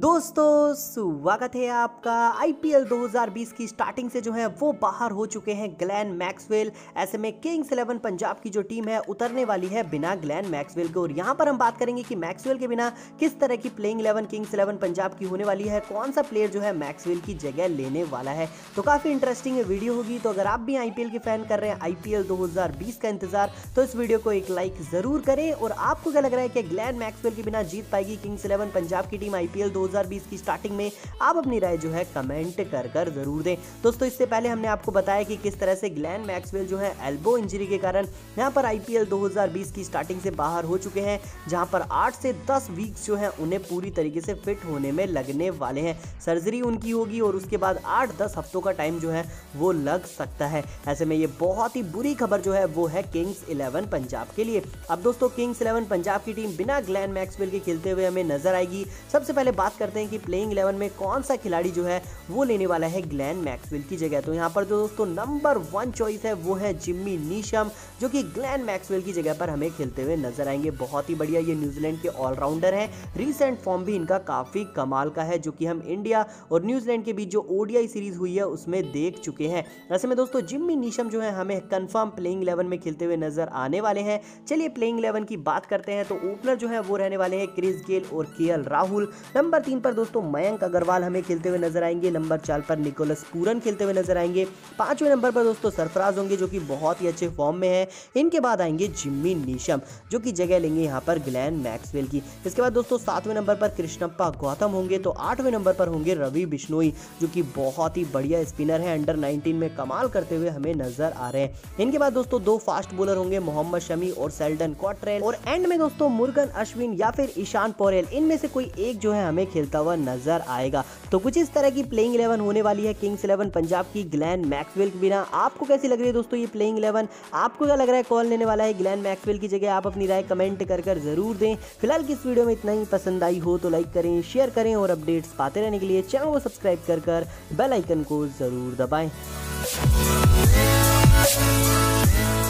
दोस्तों स्वागत है आपका। आईपीएल 2020 की स्टार्टिंग से जो है वो बाहर हो चुके हैं ग्लेन मैक्सवेल। ऐसे में किंग्स 11 पंजाब की जो टीम है उतरने वाली है बिना ग्लेन मैक्सवेल के, और यहाँ पर हम बात करेंगे कि मैक्सवेल के बिना किस तरह की प्लेइंग 11 किंग्स 11 पंजाब की होने वाली है, कौन सा प्लेयर जो है मैक्सवेल की जगह लेने वाला है। तो काफी इंटरेस्टिंग वीडियो होगी। तो अगर आप भी आईपीएल के फैन कर रहे हैं आईपीएल 2020 का इंतजार, तो इस वीडियो को एक लाइक जरूर करें। और आपको क्या लग रहा है कि ग्लेन मैक्सवेल के बिना जीत पाएगी किंग्स 11 पंजाब की टीम आईपीएल 2020 की स्टार्टिंग में? आप अपनी राय जो है कमेंट कर जरूर दें। दोस्तों इससे पहले हमने आपको बताया कि किस तरह से ग्लेन मैक्सवेल जो है एल्बो इंजरी के कारण यहां पर आईपीएल 2020 की स्टार्टिंग से बाहर हो चुके हैं, जहां पर 8 से 10 वीक्स जो है उन्हें पूरी तरीके से फिट होने में लगने वाले हैं। सर्जरी उनकी होगी और उसके बाद 8-10 हफ्तों का टाइम जो है वो लग सकता है। ऐसे में ये बहुत ही बुरी खबर जो है वो है किंग्स 11 पंजाब के लिए। अब दोस्तों किंग्स 11 पंजाब की टीम बिना ग्लेन मैक्सवेल के खेलते हुए हमें नजर आएगी। सबसे पहले बात करते हैं कि प्लेइंग 11 में कौन सा खिलाड़ी जो है वो लेने वाला है ग्लेन मैक्सवेल की जगह। तो यहाँ पर जो दोस्तों नंबर 1 चॉइस है वो है जिम्मी नीशम, जो कि ग्लेन मैक्सवेल की जगह पर हमें खेलते हुए नजर आएंगे। बहुत ही बढ़िया ये न्यूजीलैंड के ऑलराउंडर हैं। रीसेंट फॉर्म भी इनका काफी कमाल का है, जो कि हम इंडिया और न्यूजीलैंड के बीच जो ओडीआई सीरीज हुई है उसमें देख चुके हैं। ऐसे में दोस्तों जिम्मी नीशम जो है हमें कंफर्म प्लेइंग 11 में खेलते हुए नजर आने वाले हैं। चलिए प्लेइंग 11 की बात करते हैं। तो ओपनर जो है वो रहने वाले हैं क्रिस गेल और केएल राहुल। नंबर 3 पर दोस्तों मयंक अग्रवाल हमें खेलते हुए नजर आएंगे। नंबर 4 पर निकोलस पूरन खेलते हुए नजर आएंगे। 5वें नंबर पर दोस्तों सरफराज होंगे, जो कि बहुत ही अच्छे फॉर्म में है। इनके बाद आएंगे जिम्मी नीशम, जो कि जगह लेंगे यहाँ पर ग्लेन मैक्सवेल की। इसके बाद दोस्तों 7वें नंबर पर कृष्णप्पा गौतम होंगे। तो 8वें नंबर पर होंगे रवि बिश्नोई, जो कि बहुत ही बढ़िया स्पिनर है, अंडर 19 में कमाल करते हुए हमें नजर आ रहे हैं। इनके बाद दोस्तों 2 फास्ट बॉलर होंगे, मोहम्मद शमी और सेल्डन कॉट्रेल। और एंड में दोस्तों मुर्गन अश्विन या फिर ईशान पोरेल, इनमें से कोई एक जो है हमें खेलता हुआ नजर आएगा। तो कुछ इस तरह की प्लेइंग 11 होने वाली है किंग्स 11 पंजाब की ग्लेन मैक्सवेल के बिना। आपको कैसी लग रही है दोस्तों ये प्लेइंग 11? आपको क्या लग रहा है कौन लेने वाला है ग्लेन मैक्सवेल की जगह? आप अपनी राय कमेंट कर जरूर दें। फिलहाल की इस वीडियो में इतना ही। पसंद आई हो तो लाइक करें, शेयर करें और अपडेट्स पाते रहने के लिए चैनल को सब्सक्राइब कर बेल आइकन को जरूर दबाएं।